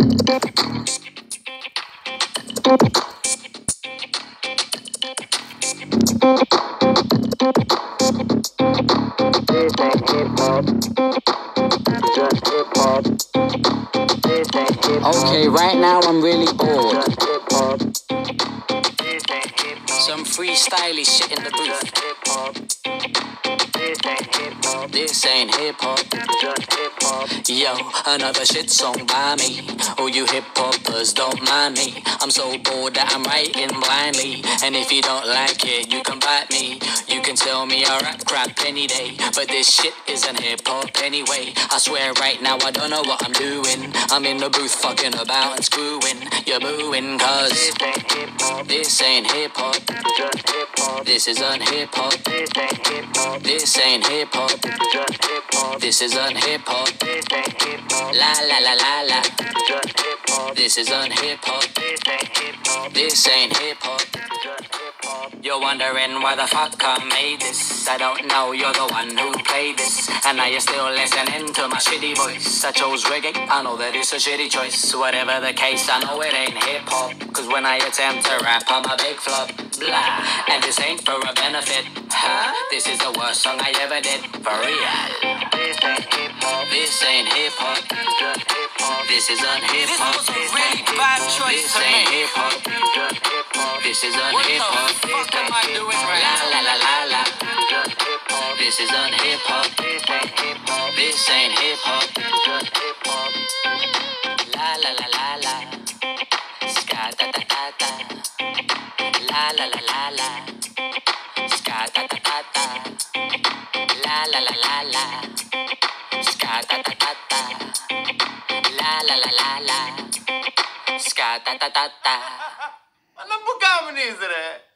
Okay, right now I'm really bored. Some freestyly shit in the booth. This ain't hip hop. Yo, another shit song by me. All you hip hoppers don't mind me. I'm so bored that I'm writing blindly. And if you don't like it, you can bite me. You can tell me I rap crap any day, but this shit isn't hip hop anyway. I swear right now I don't know what I'm doing. I'm in the booth fucking about and screwing. You're booing cause this ain't hip hop. This isn't hip hop. This ain't hip hop. This isn't hip hop. La la la la la. This isn't hip hop. This ain't hip hop. You're wondering why the fuck I made this. I don't know, you're the one who played this. And now you're still listening to my shitty voice. I chose reggae, I know that it's a shitty choice. Whatever the case, I know it ain't hip hop. Cause when I attempt to rap, I'm a big flop. Blah, and this ain't for a benefit. Huh? This is the worst song I ever did. For real. This ain't hip hop. This isn't hip hop. This was a really bad choice this to ain't make. hip hop. This isn't hip hop. What the fuck am I doing right La now? la la la la. This isn't hip hop. This ain't hip hop. La la la la la. Ska da da da da. La la la la la. Ska da da da da. La la la la la. Ska da da da da. La la la la la. Ska da da da da. Alam mo kamo ni, sir?